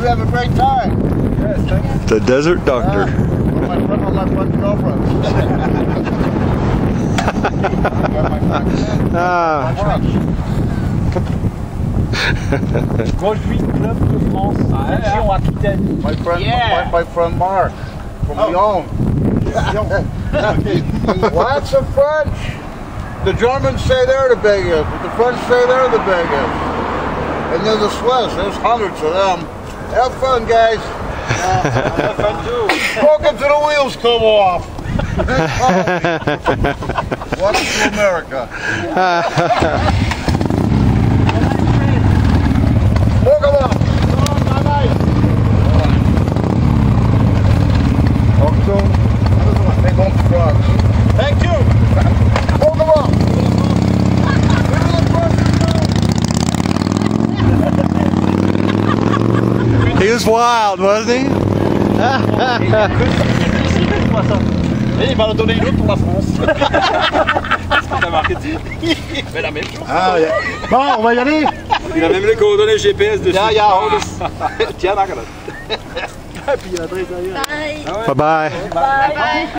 you have a great time. Yes, thank you. The desert doctor. My friend's girlfriend. Conduit Club de France. Région Aquitaine. My friend Mark from Lyon. Lots of French. The Germans say they're the biggest, but the French say they're the biggest. And then the Swiss, there's hundreds of them. Have fun, guys. Have fun too. Welcome to the wheels come off. Welcome to America. Welcome up. Bye-bye. Welcome to big home trucks. Thank you. Welcome up. He was wild, wasn't he? Et il va en donner une autre pour la France. Qu'est-ce qu'il a marqué dessus? Mais la même chose. Ah, yeah. Bon, on va y aller. Il a même les coordonnées GPS dessus. Tiens, regarde. Bye. Bye-bye. Bye.